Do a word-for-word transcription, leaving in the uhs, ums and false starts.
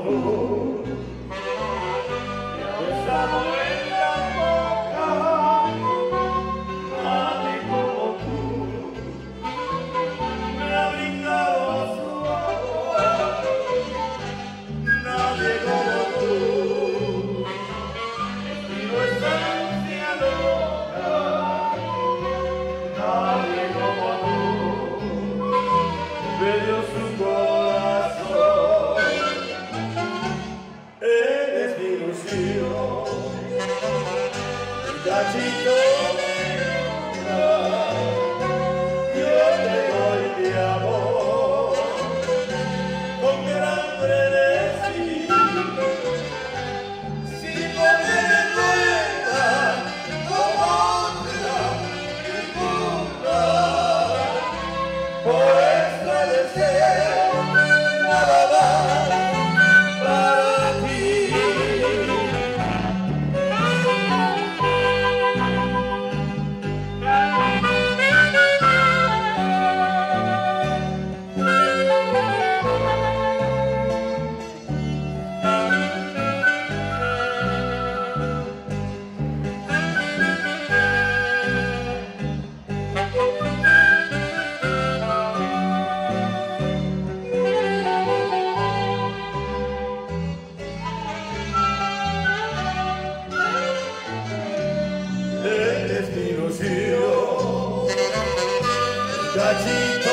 tú, me ha besado en la boca, nadie como tú, me ha brindado su amor, nadie como tú, estilo esa ansia loca, nadie como tú, me dio su corazón, eres mi ilusión, mi cachito de luna, yo te doy mi amor, con gran frenesí, sin poner rueda, como otra ninguna, por eso deseo nada más para ti. Eres mi ilusión, cachito.